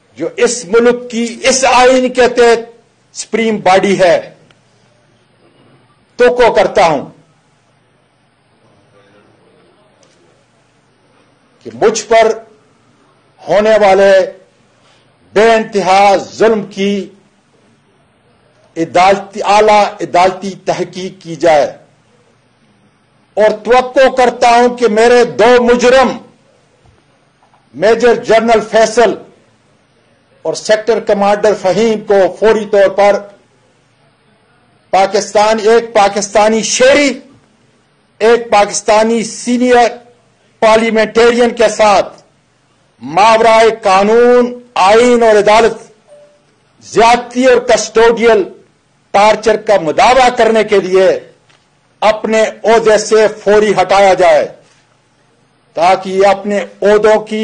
جو اس ملک کی اس آئین کے تحت سپریم باڈی ہے تو کرتا ہوں کہ مجھ پر ہونے والے بے انتہا ظلم کی اعلی عدالتی تحقیق کی جائے، اور توقع کرتا ہوں کہ میرے دو مجرم میجر جنرل فیصل اور سیکٹر کمانڈر فہیم کو فوری طور پر ایک پاکستانی شہری، ایک پاکستانی سینئر پارلیمنٹرین کے ساتھ ماورائے قانون، آئین اور عدالت زیادتی اور کسٹوڈیل ٹارچر کا مداوع کرنے کے لیے اپنے عہدے سے فوری ہٹایا جائے، تاکہ یہ اپنے عہدوں کی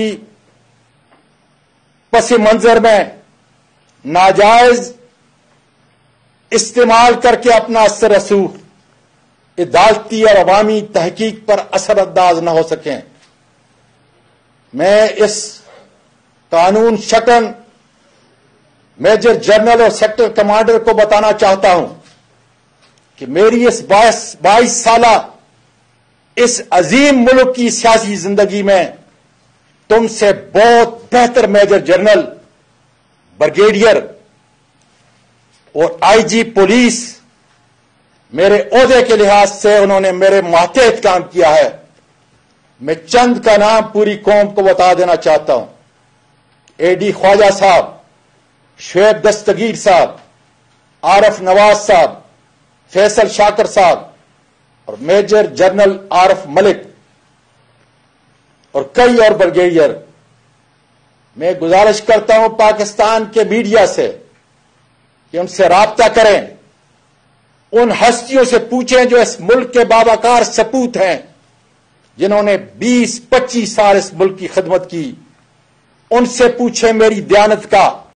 پس منظر میں ناجائز استعمال کر کے اپنا اثر رسوخ عدالتی اور عوامی تحقیق پر اثر انداز نہ ہو سکیں۔ میں اس قانون شکن میجر جنرل اور سیکٹر کمانڈر کو بتانا چاہتا ہوں کہ میری اس 22 سالہ اس عظیم ملک کی سیاسی زندگی میں تم سے بہت بہتر میجر جنرل، بریگیڈیئر اور آئی جی پولیس میرے عہدے کے لحاظ سے انہوں نے میرے ماتحت کام کیا ہے۔ میں چند کا نام پوری قوم کو بتا دینا چاہتا ہوں: اے ڈی خواجہ صاحب، شعیب دستگیر صاحب، عارف نواز صاحب، فیصل شاکر صاحب اور میجر جنرل عارف ملک اور کئی اور بریگیڈیئر۔ میں گزارش کرتا ہوں پاکستان کے میڈیا سے کہ ان سے رابطہ کریں، ان ہستیوں سے پوچھیں جو اس ملک کے باوقار سپوت ہیں، جنہوں نے 20-25 سال اس ملک کی خدمت کی، ان سے پوچھیں میری دیانت کا